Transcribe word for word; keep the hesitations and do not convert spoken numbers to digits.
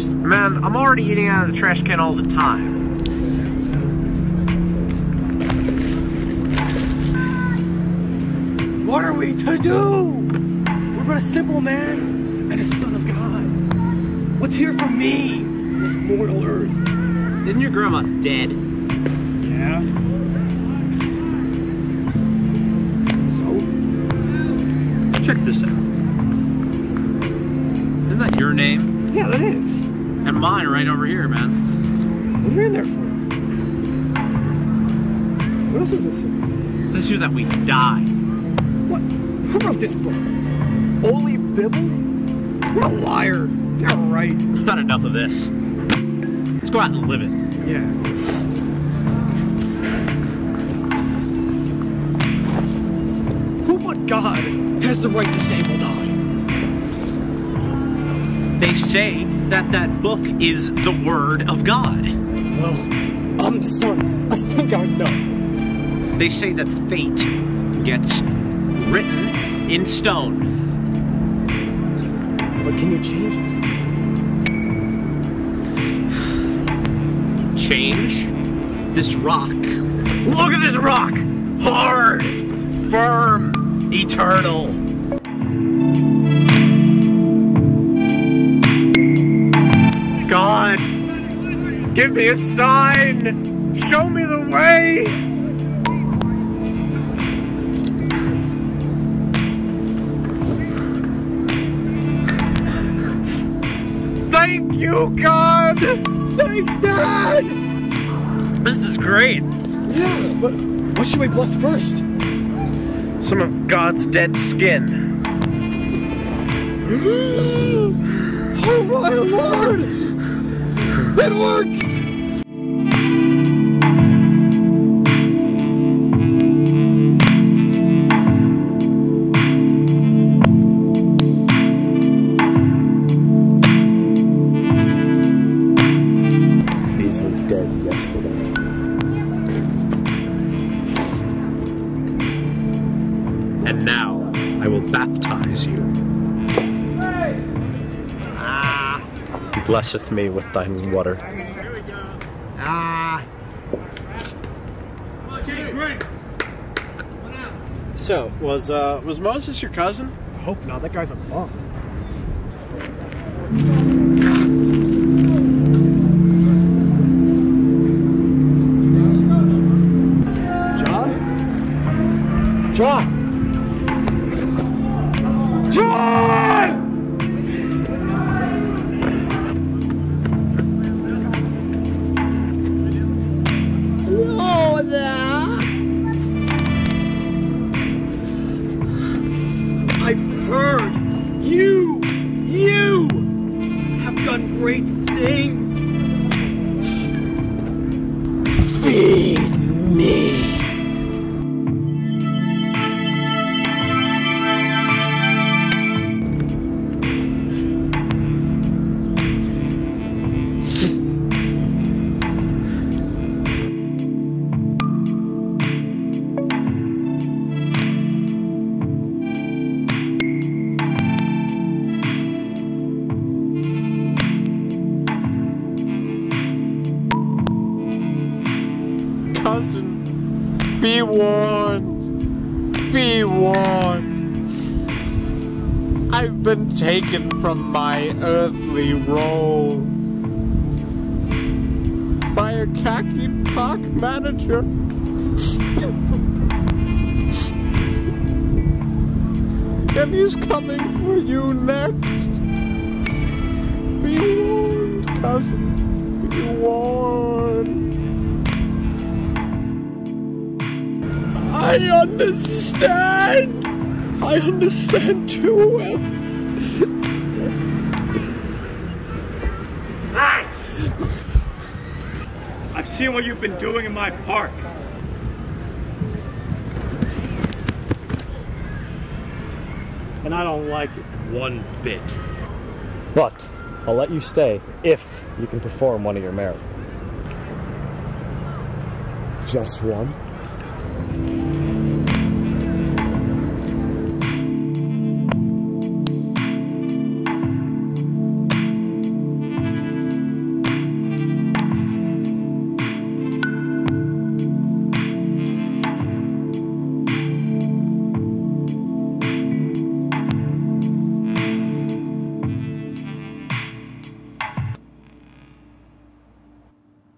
Man, I'm already eating out of the trash can all the time. What are we to do? We're but a simple man and a son of God. What's here for me on this mortal earth? Isn't your grandma dead? Yeah. So? Check this out. Isn't that your name? Yeah, that is. And mine right over here, man. What are you in there for? What else is this? It says here that we die. What? Who wrote this book? Holy Bible? What a liar. Yeah, right. Not enough of this. Let's go out and live it. Yeah. Who but God has the right to say we'll die? They say that that book is the Word of God. Well, I'm the son. I think I know. They say that fate gets written in stone. But can you change it? Change this rock. Look at this rock! Hard, firm, eternal. God, give me a sign! Show me the way! Thank you, God! Thanks, Dad! This is great. Yeah, but what should we bless first? Some of God's dead skin. Oh my Lord! It works! These were dead yesterday. And now I will baptize you. Ah. He blesseth me with thine water. Ah. So, was uh was Moses your cousin? I hope not. That guy's a bum. John? John! John! Hello there! I've heard you, you have done great things. Feed me. Cousin, be warned, be warned. I've been taken from my earthly role by a khaki park manager. And he's coming for you next. Be warned, cousin, be warned. I understand. I understand too well. Hey! I've seen what you've been doing in my park. And I don't like it one bit. But I'll let you stay if you can perform one of your miracles. Just one?